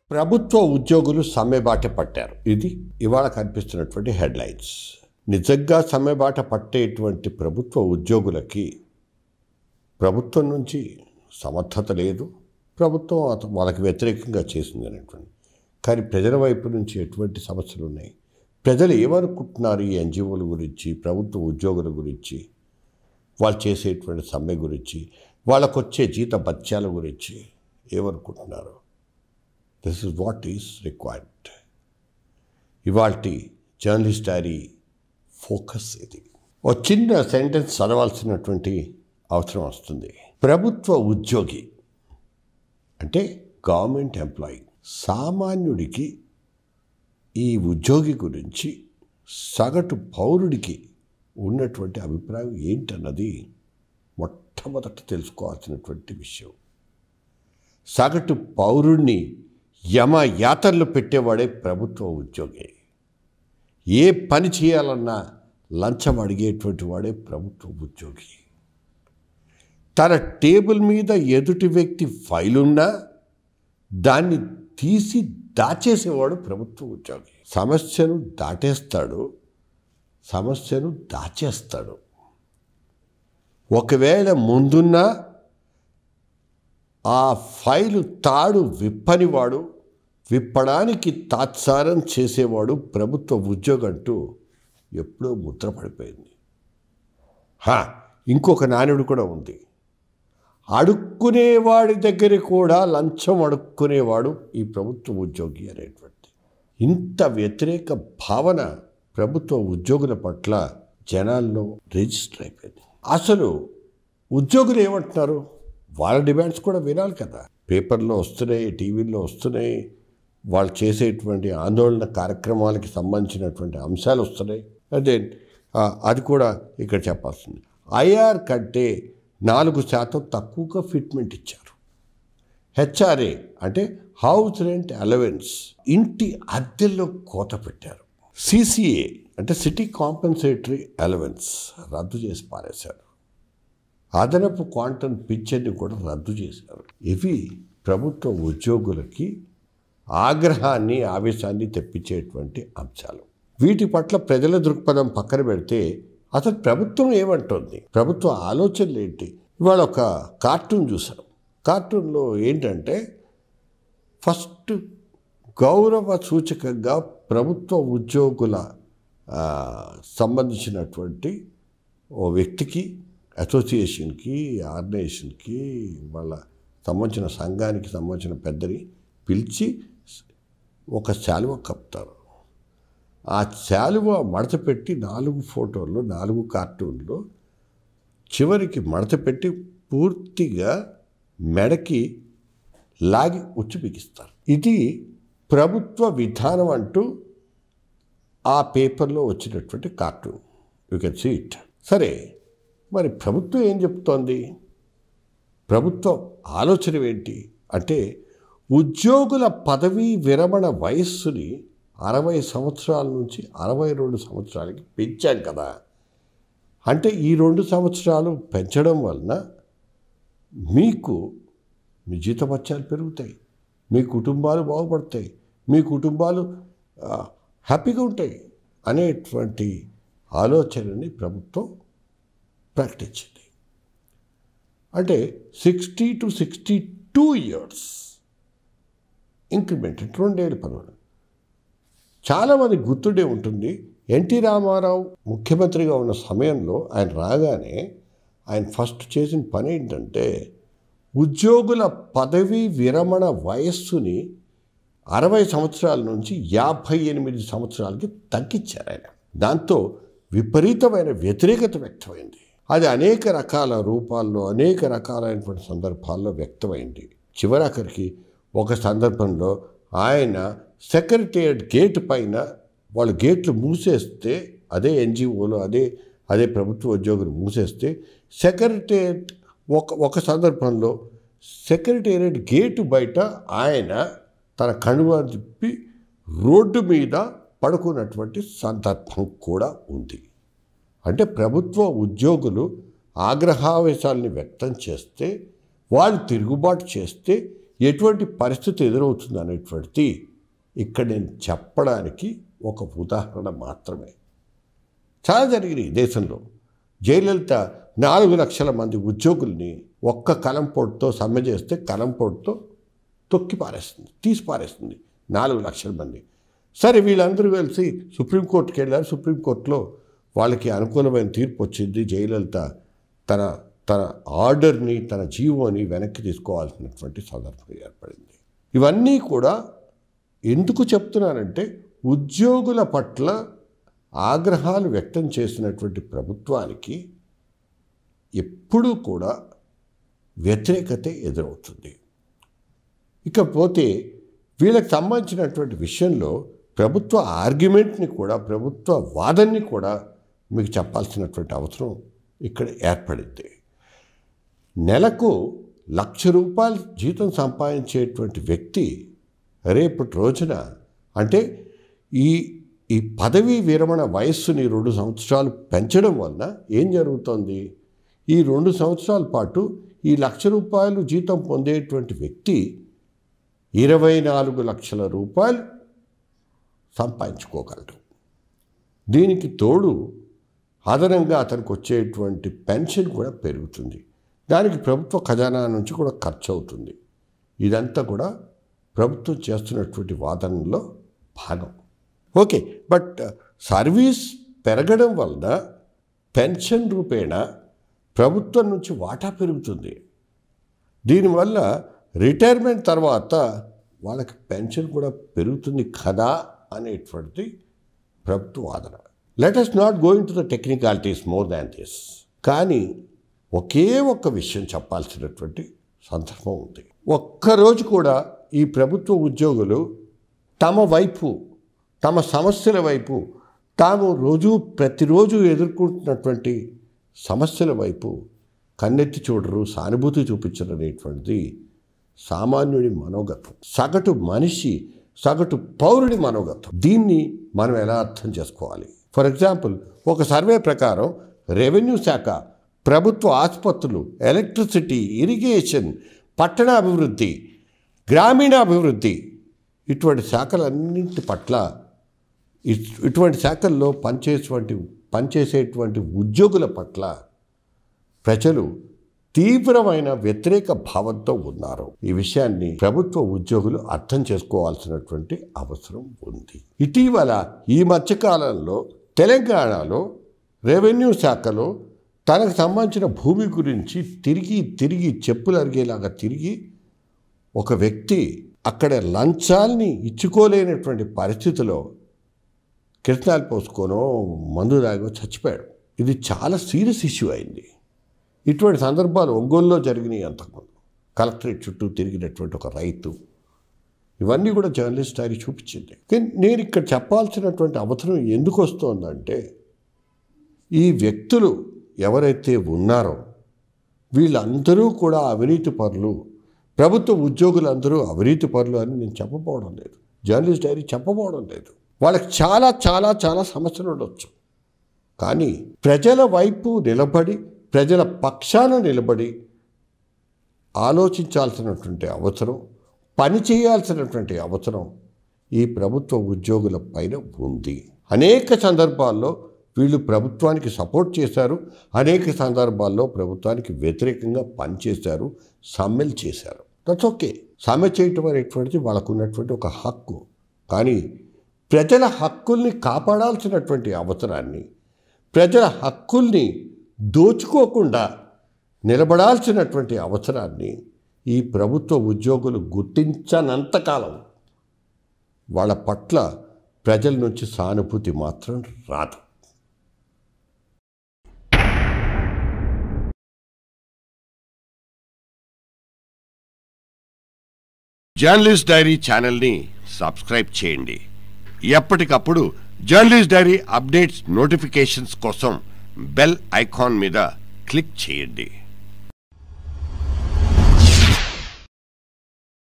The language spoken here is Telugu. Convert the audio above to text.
ప్రభుత్వ ఉద్యోగులు సమ్మెబాట పట్టారు. ఇది ఇవాళ కనిపిస్తున్నటువంటి హెడ్లైన్స్. నిజంగా సమ్మెబాట పట్టేటువంటి ప్రభుత్వ ఉద్యోగులకి ప్రభుత్వం నుంచి సమర్థత లేదు, ప్రభుత్వం వాళ్ళకి వ్యతిరేకంగా చేసింది అనేటువంటి. కానీ ప్రజల వైపు నుంచి ఎటువంటి సమస్యలు ఉన్నాయి, ప్రజలు ఏమనుకుంటున్నారు ఈ ఎన్జిఓల గురించి, ప్రభుత్వ ఉద్యోగుల గురించి, వాళ్ళు చేసేటువంటి సమ్మె గురించి, వాళ్ళకు వచ్చే జీత భత్యాల గురించి ఏమనుకుంటున్నారు? This is what is required. ఇవాల్టి జర్నలిస్ట్ డైరీ ఫోకస్ ఇది. ఒక చిన్న సెంటెన్స్ చదవాల్సినటువంటి అవసరం వస్తుంది. ప్రభుత్వ ఉద్యోగి అంటే గవర్నమెంట్ ఎంప్లాయీ. సామాన్యుడికి ఈ ఉద్యోగి గురించి, సగటు పౌరుడికి ఉన్నటువంటి అభిప్రాయం ఏంటన్నది మొట్టమొదట తెలుసుకోవాల్సినటువంటి విషయం. సగటు పౌరుడిని యమయాతనలు పెట్టేవాడే ప్రభుత్వ ఉద్యోగి. ఏ పని చేయాలన్నా లంచం అడిగేటువంటి వాడే ప్రభుత్వ ఉద్యోగి. తన టేబుల్ మీద ఎదుటి వ్యక్తి ఫైల్ ఉన్నా దాన్ని తీసి దాచేసేవాడు ప్రభుత్వ ఉద్యోగి. సమస్యను దాటేస్తాడు, సమస్యను దాచేస్తాడు. ఒకవేళ ముందున్నా ఆ ఫైలు తాడు విప్పనివాడు, విప్పడానికి తాత్సారం చేసేవాడు ప్రభుత్వ ఉద్యోగం అంటూ ఎప్పుడో ముద్రపడిపోయింది. ఇంకొక నానుడు కూడా ఉంది. అడుక్కునేవాడి దగ్గర కూడా లంచం అడుక్కునేవాడు ఈ ప్రభుత్వ ఉద్యోగి అనేటువంటి. ఇంత వ్యతిరేక భావన ప్రభుత్వ ఉద్యోగుల పట్ల జనాల్లో రిజిస్టర్ అయిపోయింది. అసలు ఉద్యోగులు ఏమంటున్నారు? వాళ్ళ డిమాండ్స్ కూడా వినాలి కదా. పేపర్లో వస్తున్నాయి, టీవీల్లో వస్తున్నాయి, వాళ్ళు చేసేటువంటి ఆందోళన కార్యక్రమాలకి సంబంధించినటువంటి అంశాలు వస్తున్నాయి. అదే అది కూడా ఇక్కడ చెప్పాల్సింది. ఐఆర్ కంటే 4% తక్కువగా ఫిట్మెంట్ ఇచ్చారు. హెచ్ఆర్ఏ అంటే హౌస్ రెంట్ అలవెన్స్, ఇంటి అద్దెల్లో కోత పెట్టారు. సిసిఏ అంటే సిటీ కాంపెన్సేటరీ అలవెన్స్ రద్దు చేసి పారేశారు. అదనపు క్వాంటమ్ పింఛన్ని కూడా రద్దు చేశారు. ఇవి ప్రభుత్వ ఉద్యోగులకి ఆగ్రహాన్ని, ఆవేశాన్ని తెప్పించేటువంటి అంశాలు. వీటి పట్ల ప్రజల దృక్పథం పక్కన పెడితే అసలు ప్రభుత్వం ఏమంటుంది, ప్రభుత్వ ఆలోచనలు ఏంటి? ఇవాళ ఒక కార్టూన్ చూసాం. కార్టూన్లో ఏంటంటే ఫస్ట్ గౌరవ సూచకంగా ప్రభుత్వ ఉద్యోగుల సంబంధించినటువంటి ఓ వ్యక్తికి, అసోసియేషన్కి, ఆర్గనైజేషన్కి, వాళ్ళ సంబంధించిన సంఘానికి సంబంధించిన పెద్దని పిలిచి ఒక శాలువ కప్తారు. ఆ శాలువ మడత పెట్టి 4 ఫోటోల్లో, 4 కార్టూన్లో చివరికి మడత పెట్టి పూర్తిగా మెడకి లాగి ఉచ్చు బిగిస్తారు. ఇది ప్రభుత్వ విధానం అంటూ ఆ పేపర్లో వచ్చినటువంటి cartoon. You can see it. సరే, మరి ప్రభుత్వం ఏం చెప్తోంది? ప్రభుత్వ ఆలోచన ఏంటి అంటే ఉద్యోగుల పదవీ విరమణ వయస్సుని 60 సంవత్సరాల నుంచి 62 సంవత్సరాలకి పెంచాం కదా. అంటే ఈ 2 సంవత్సరాలు పెంచడం వలన మీకు మీ జీతభత్యాలు పెరుగుతాయి, మీ కుటుంబాలు బాగుపడతాయి, మీ కుటుంబాలు హ్యాపీగా ఉంటాయి అనేటువంటి ఆలోచనని ప్రభుత్వం ప్రకటించింది. అంటే 60 to 62 years ఇంక్రిమెంట్, 2 ఏళ్ళ పదవులు. చాలామంది గుర్తుండే ఉంటుంది, ఎన్టీ రామారావు ముఖ్యమంత్రిగా ఉన్న సమయంలో ఆయన రాగానే ఆయన ఫస్ట్ చేసిన పని ఏంటంటే ఉద్యోగుల పదవీ విరమణ వయస్సుని 60 సంవత్సరాల నుంచి 58 సంవత్సరాలకి తగ్గించారు ఆయన. దాంతో విపరీతమైన వ్యతిరేకత వ్యక్తమైంది. అది అనేక రకాల రూపాల్లో, అనేక రకాలైనటువంటి సందర్భాల్లో వ్యక్తమైంది. చివరాఖరికి ఒక సందర్భంలో ఆయన సెక్రటేరియట్ గేటు పైన వాళ్ళు గేట్లు మూసేస్తే, అదే ఎన్జిఓలు, అదే ప్రభుత్వ ఉద్యోగులు మూసేస్తే సెక్రటేరియట్ ఒక సందర్భంలో సెక్రటేరియట్ గేటు బయట ఆయన తన కణువ తిప్పి రోడ్డు మీద పడుకున్నటువంటి సందర్భం కూడా ఉంది. అంటే ప్రభుత్వ ఉద్యోగులు ఆగ్రహావేశాలని వ్యక్తం చేస్తే, వాళ్ళు తిరుగుబాటు చేస్తే ఎటువంటి పరిస్థితి ఎదురవుతుంది అనేటువంటిది ఇక్కడ నేను చెప్పడానికి ఒక ఉదాహరణ మాత్రమే. చాలా జరిగినాయి దేశంలో. జయలలిత 4 లక్షల మంది ఉద్యోగుల్ని ఒక్క కలంపోటుతో సమ్మె చేస్తే కలంపోటుతో తొక్కి పారేస్తుంది, తీసి పారేస్తుంది 4 లక్షల మంది. సరే, వీళ్ళందరూ కలిసి సుప్రీంకోర్టుకి వెళ్ళారు. సుప్రీంకోర్టులో వాళ్ళకి అనుకూలమైన తీర్పు వచ్చింది. జయలలిత తన ఆర్డర్ని, తన జీవోని వెనక్కి తీసుకోవాల్సినటువంటి సందర్భం ఏర్పడింది. ఇవన్నీ కూడా ఎందుకు చెప్తున్నానంటే, ఉద్యోగుల పట్ల ఆగ్రహాలు వ్యక్తం చేసినటువంటి ప్రభుత్వానికి ఎప్పుడూ కూడా వ్యతిరేకతే ఎదురవుతుంది. ఇకపోతే వీళ్ళకి సంబంధించినటువంటి విషయంలో ప్రభుత్వ ఆర్గ్యుమెంట్ని కూడా, ప్రభుత్వ వాదనని కూడా మీకు చెప్పాల్సినటువంటి అవసరం ఇక్కడ ఏర్పడింది. నెలకు ₹1,00,000 జీతం సంపాదించేటువంటి వ్యక్తి రేపటి రోజున, అంటే ఈ పదవీ విరమణ వయస్సుని 2 సంవత్సరాలు పెంచడం వలన ఏం జరుగుతుంది? ఈ 2 సంవత్సరాల పాటు ఈ ₹1,00,000 జీతం పొందేటువంటి వ్యక్తి 24 లక్షల రూపాయలు సంపాదించుకోగలడు. దీనికి తోడు అదనంగా అతనికి వచ్చేటువంటి పెన్షన్ కూడా పెరుగుతుంది. దానికి ప్రభుత్వ ఖజానా నుంచి కూడా ఖర్చు అవుతుంది. ఇదంతా కూడా ప్రభుత్వం చేస్తున్నటువంటి వాదనలో భాగం. ఓకే, బట్ సర్వీస్ పెరగడం వలన పెన్షన్ రూపేణ ప్రభుత్వం నుంచి వాటా పెరుగుతుంది. దీనివల్ల రిటైర్మెంట్ తర్వాత వాళ్ళకి పెన్షన్ కూడా పెరుగుతుంది కదా అనేటువంటిది ప్రభుత్వ వాదన. Let us not go into the technicalities more than this. కానీ ఒకే ఒక్క విషయం చెప్పాల్సినటువంటి సందర్భం ఉంది. ఒక్కరోజు కూడా ఈ ప్రభుత్వ ఉద్యోగులు తమ వైపు, తమ సమస్యల వైపు, తాము ప్రతిరోజు ఎదుర్కొంటున్నటువంటి సమస్యల వైపు కన్నెత్తి చూడరు, సానుభూతి చూపించరు అనేటువంటిది సామాన్యుడి మనోగతం, సగటు మనిషి, సగటు పౌరుడి మనోగతం. దీన్ని మనం ఎలా అర్థం చేసుకోవాలి? ఫర్ ఎగ్జాంపుల్, ఒక సర్వే ప్రకారం రెవెన్యూ శాఖ, ప్రభుత్వ ఆసుపత్రులు, ఎలక్ట్రిసిటీ, ఇరిగేషన్, పట్టణ అభివృద్ధి, గ్రామీణాభివృద్ధి, ఇటువంటి శాఖలన్నింటి పట్ల, ఇటువంటి శాఖల్లో పనిచేసేటువంటి ఉద్యోగుల పట్ల ప్రజలు తీవ్రమైన వ్యతిరేక భావంతో ఉన్నారు. ఈ విషయాన్ని ప్రభుత్వ ఉద్యోగులు అర్థం చేసుకోవాల్సినటువంటి అవసరం ఉంది. ఇటీవల ఈ మధ్యకాలంలో తెలంగాణలో రెవెన్యూ శాఖలో తనకు సంబంధించిన భూమి గురించి తిరిగి చెప్పులు అరిగేలాగా తిరిగి ఒక వ్యక్తి అక్కడ లంచాల్ని ఇచ్చుకోలేనటువంటి పరిస్థితిలో కిరసనాలు పోసుకోనో మందు తాగో చచ్చిపోయాడు. ఇది చాలా సీరియస్ ఇష్యూ అయింది. ఇటువంటి సందర్భాలు ఒంగోలులో జరిగినాయి. అంతకుముందు కలెక్టరేట్ చుట్టూ తిరిగినటువంటి ఒక రైతు, ఇవన్నీ కూడా జర్నలిస్ట్ డైరీ చూపించింది. కానీ నేను ఇక్కడ చెప్పాల్సినటువంటి అవసరం ఎందుకు వస్తుందంటే, ఈ వ్యక్తులు ఎవరైతే ఉన్నారో వీళ్ళందరూ కూడా అవినీతి పరులు, ప్రభుత్వ ఉద్యోగులందరూ అవినీతి పరులు అని నేను చెప్పబోవడం లేదు, జర్నలిస్ట్ డైరీ చెప్పబోవడం లేదు. వాళ్ళకి చాలా చాలా చాలా సమస్యలు ఉండొచ్చు. కానీ ప్రజల వైపు నిలబడి, ప్రజల పక్షాన నిలబడి ఆలోచించాల్సినటువంటి అవసరం, పని చేయాల్సినటువంటి అవసరం ఈ ప్రభుత్వ ఉద్యోగుల పైన ఉంది. అనేక సందర్భాల్లో వీళ్ళు ప్రభుత్వానికి సపోర్ట్ చేశారు, అనేక సందర్భాల్లో ప్రభుత్వానికి వ్యతిరేకంగా పనిచేశారు, సమ్మెలు చేశారు. That's okay. సమ్మె చేయటం అనేటువంటిది వాళ్ళకు ఉన్నటువంటి ఒక హక్కు. కానీ ప్రజల హక్కుల్ని కాపాడాల్సినటువంటి అవసరాన్ని, ప్రజల హక్కుల్ని దోచుకోకుండా నిలబడాల్సినటువంటి అవసరాన్ని ఈ ప్రభుత్వ ఉద్యోగులు గుర్తించనంతకాలం వాళ్ళ పట్ల ప్రజల నుంచి సానుభూతి మాత్రం రాదు. జర్నలిస్ట్ డైరీ ఛానల్ని సబ్స్క్రైబ్ చేయండి. ఎప్పటికప్పుడు జర్నలిస్ట్ డైరీ అప్డేట్స్ నోటిఫికేషన్స్ కోసం బెల్ ఐకాన్ మీద క్లిక్ చేయండి.